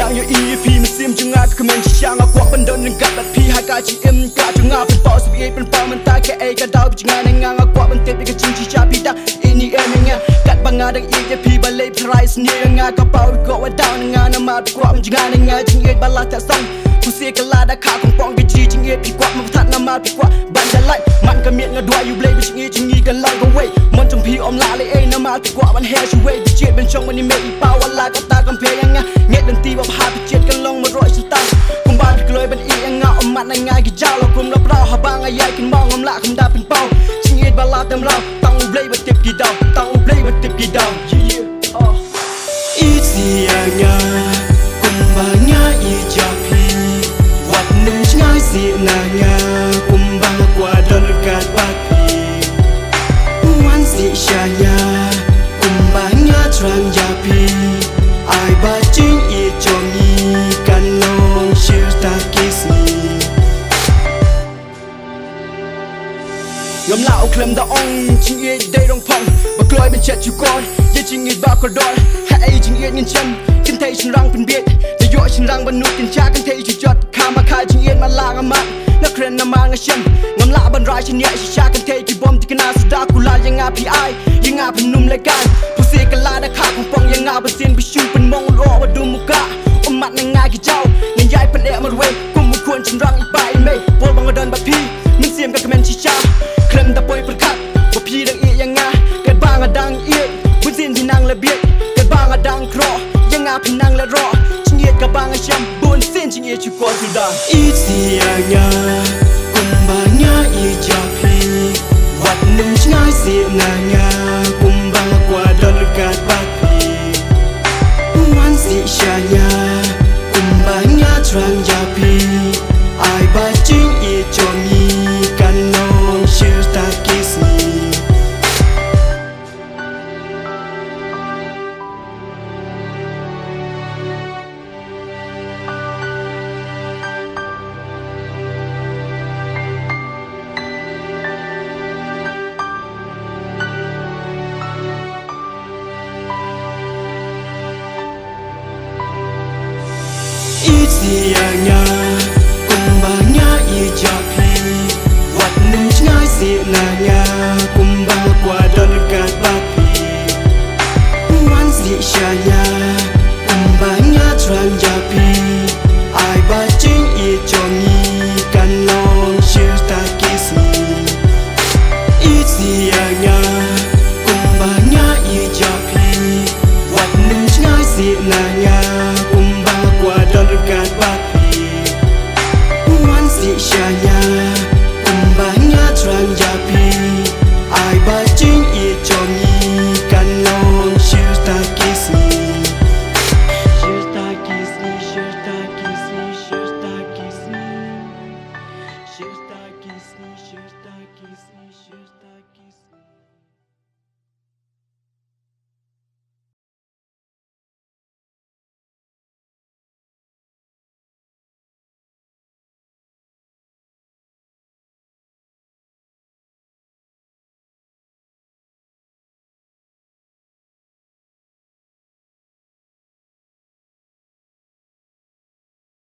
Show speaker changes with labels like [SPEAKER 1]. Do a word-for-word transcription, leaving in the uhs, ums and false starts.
[SPEAKER 1] yang yo i pi mesim junga ke men siang aku pendon dekat bat pi ha ka chi em ka junga pen pau sebi pen pau mentai ke ai ka dau junga ngang aku pentet ke cing chi cha pi da ini emnya kat banga dang i pi balai price ni nga ka pau ko wa down nga na ma ku junga nga cing ai bala ta song ku se ka la da ka kong pong ke chi cing ai pi kwa ma that na ma pi kwa ban da lai man ka miet nga dua you blai bi cing ai cing i kan lang go way mon trong pi om la le ai na ma pi kwa ban hair shi way bi jet ben chong when ni me i pau wala ka ta kan pe nga nghe đàn ti vào hai bị chếtกันลงมาร้อยสุดตาคุมบ้านกลอยเป็นอีเงาอมมันง่ายกี่เจ้าเราคุมรับเราหาบางไอ้ใหญ่กินมองอมละคุมดาเป็นเป้าชิงเอ็ดบาลาเต็มเราตั้งอุบเลยบัดเจ็บกี่ดาวตั้งอุบเลยบัดเจ็บกี่ดาวอีเสียงาคุมบ้านง่ายอีจับพีวัดหนึ่งง่ายเสียนางาคุมบ้านกว่าโดนกาดบัดพีวันสีชายาคุมบ้านง่ายทรังยาพีai ba chính ý cho nghi căn lòng siêu ta kiss me ngắm lão klem da ong chính ý đây đông phong và cloi bên chết chú con giờ chính ý ba con đôi hay chính ý nhân chân kinh thấy chính răng phân biệt để dội chính răng bên nút kinh cha kinh thấy chú chót khám mà khai chính ý mà la ngắm mắt nó kren nằm mang chân ngắm lão bên rai chính nhẹ chỉ cha kinh thấy chú bom thì cái nào sudah kula yang ngapi ai yang ngapi num lekan pusing kala dah khak pong yang ngapi sin bisu pen mong lo wa du muka umat nang ngai ki jau nang yai pen e ma rwe kum mu kwon chin rang i pai me pol bang don ba pi min sim ka kamen chi cha klem da poi per khat bo pi dang i yang nga kat bang adang i bun sin thi nang la biet kat bang adang kro yang ngapi nang la ro chin yet ka bang a sham bun sin chin yet chu ko tu da i si nga kum ba nya i ja pi wat nung ngai si na nga kum bang kwa don kat ba si shaya kumbanya trang japi ai ba chính ý cho nghi căn nong siêu ta kiss me Isianya kumbanya ijapi wat nung ngai si nanya kumba kwa don kat bapi wan si shaya kumbanya trang japi ai ba chính ý cho nghi căn long siêu ta kiss me Isianya kumbanya ijapi wat nung ngai si nanya don kat bapi wan si shaya kumbanya trang japi